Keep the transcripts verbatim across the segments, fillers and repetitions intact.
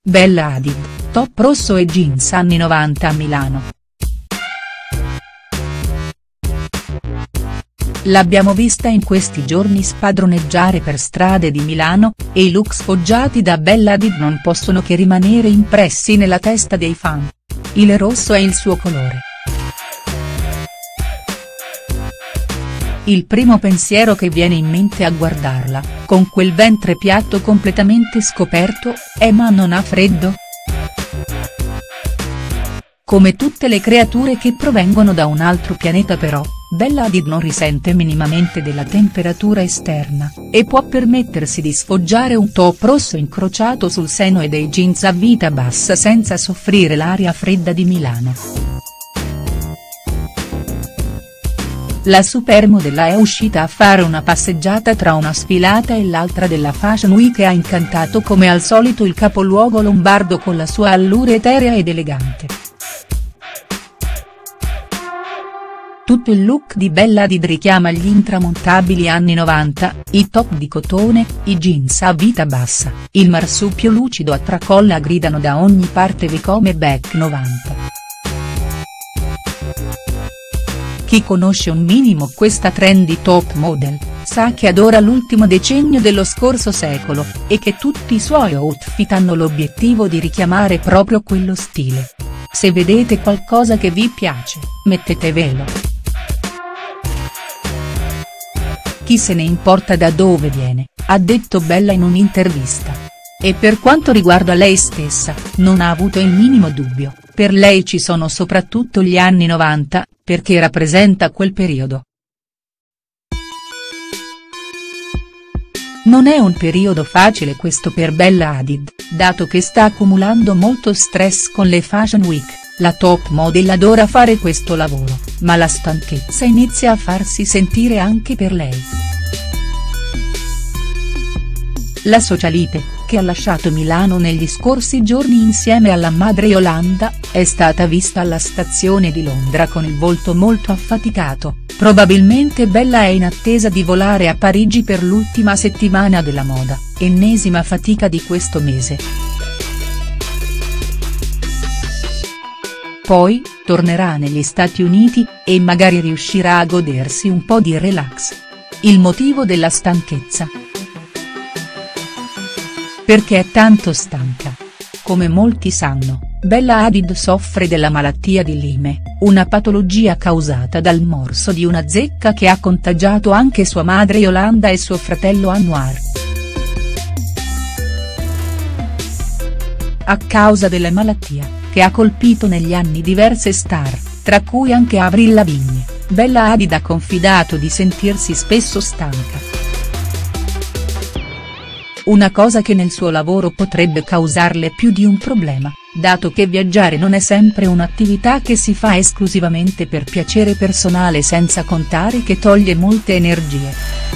Bella Hadid, top rosso e jeans anni novanta a Milano. L'abbiamo vista in questi giorni spadroneggiare per strade di Milano, e i look sfoggiati da Bella Hadid non possono che rimanere impressi nella testa dei fan. Il rosso è il suo colore. Il primo pensiero che viene in mente a guardarla, con quel ventre piatto completamente scoperto, è: ma non ha freddo?. Come tutte le creature che provengono da un altro pianeta però, Bella Hadid non risente minimamente della temperatura esterna, e può permettersi di sfoggiare un top rosso incrociato sul seno e dei jeans a vita bassa senza soffrire l'aria fredda di Milano. La supermodella è uscita a fare una passeggiata tra una sfilata e l'altra della Fashion Week e ha incantato come al solito il capoluogo lombardo con la sua allure eterea ed elegante. Tutto il look di Bella Hadid richiama gli intramontabili anni novanta, i top di cotone, i jeans a vita bassa, il marsupio lucido a tracolla gridano da ogni parte ve come back novanta. Chi conosce un minimo questa trendy top model, sa che adora l'ultimo decennio dello scorso secolo, e che tutti i suoi outfit hanno l'obiettivo di richiamare proprio quello stile. Se vedete qualcosa che vi piace, mettetevelo. Chi se ne importa da dove viene, ha detto Bella in un'intervista. E per quanto riguarda lei stessa, non ha avuto il minimo dubbio, per lei ci sono soprattutto gli anni novanta, perché rappresenta quel periodo. Non è un periodo facile questo per Bella Hadid, dato che sta accumulando molto stress con le Fashion Week, la top model adora fare questo lavoro, ma la stanchezza inizia a farsi sentire anche per lei. La socialite, che ha lasciato Milano negli scorsi giorni insieme alla madre Yolanda, è stata vista alla stazione di Londra con il volto molto affaticato. Probabilmente Bella è in attesa di volare a Parigi per l'ultima settimana della moda, ennesima fatica di questo mese. Poi, tornerà negli Stati Uniti, e magari riuscirà a godersi un po' di relax. Il motivo della stanchezza? Perché è tanto stanca. Come molti sanno, Bella Hadid soffre della malattia di Lyme, una patologia causata dal morso di una zecca che ha contagiato anche sua madre Yolanda e suo fratello Anwar. A causa della malattia, che ha colpito negli anni diverse star, tra cui anche Avril Lavigne, Bella Hadid ha confidato di sentirsi spesso stanca. Una cosa che nel suo lavoro potrebbe causarle più di un problema, dato che viaggiare non è sempre un'attività che si fa esclusivamente per piacere personale, senza contare che toglie molte energie.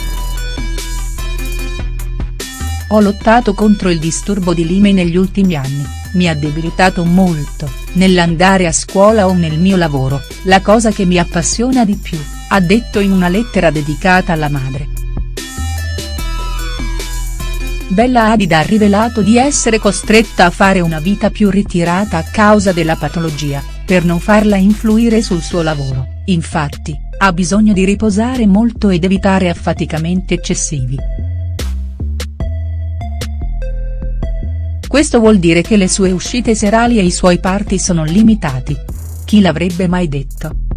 Ho lottato contro il disturbo di Lyme negli ultimi anni, mi ha debilitato molto, nell'andare a scuola o nel mio lavoro, la cosa che mi appassiona di più, ha detto in una lettera dedicata alla madre. Bella Hadid ha rivelato di essere costretta a fare una vita più ritirata a causa della patologia, per non farla influire sul suo lavoro, infatti, ha bisogno di riposare molto ed evitare affaticamenti eccessivi. Questo vuol dire che le sue uscite serali e i suoi party sono limitati. Chi l'avrebbe mai detto?.